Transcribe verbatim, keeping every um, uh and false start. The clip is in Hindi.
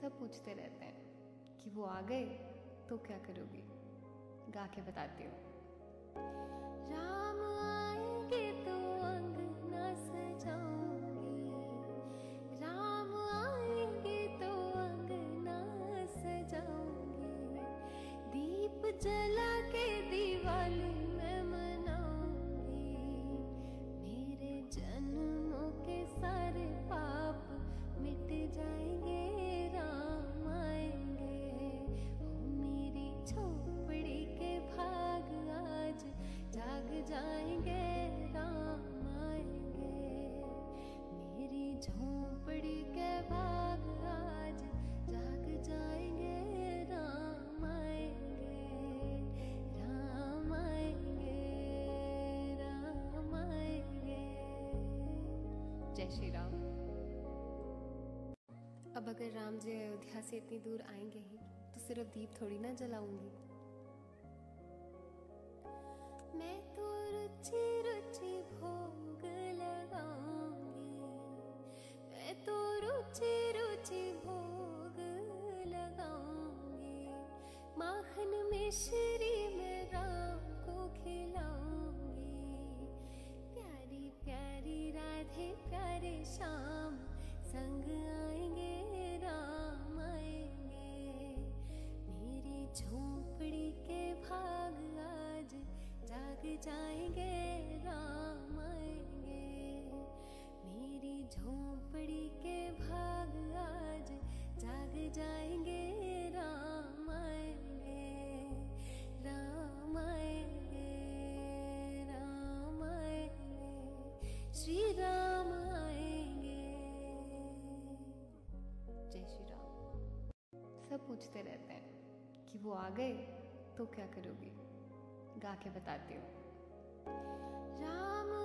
सब पूछते रहते हैं कि वो आ गए तो क्या करोगी। गा के बताती हूँ। राम आएंगे तो अंगना सजाऊंगी, राम आएंगे तो अंगना सजाऊंगी, दीप जला के दिवाली मैं मनाऊंगी, मेरे जन्मों के सारे पाप मिट जाएंगे, राम आएंगे। ओ मेरी झोपड़ी के भाग आज जाग जाएंगे, राम आएंगे, मेरी झोपड़ी के भाग आज जाग जाएंगे, राम आएंगे, राम आएंगे, राम आएंगे। जय श्री राम। अब अगर राम जी अयोध्या से इतनी दूर आएंगे ही तो सिर्फ दीप थोड़ी ना जलाऊंगी। मैं तो रुचि रुचि भोग लगाऊंगी, मैं तो रुचि रुचि भोग लगाऊंगी, माखन मिश्री में राम को खिलाऊंगी, प्यारी प्यारी राधे प्यारे श्याम संग आएंगे, राम आएंगे, मेरी झोपड़ी के भाग आज जाग जाएंगे, राम आएंगे, मेरी झोपड़ी के भाग आज जाग जाएंगे, राम आएंगे, राम आएंगे, राम आएंगे, श्री राम आएंगे। जय श्री राम। सब पूछते रहते हैं कि वो आ गए तो क्या करोगी। गा के बताती हूँ। राम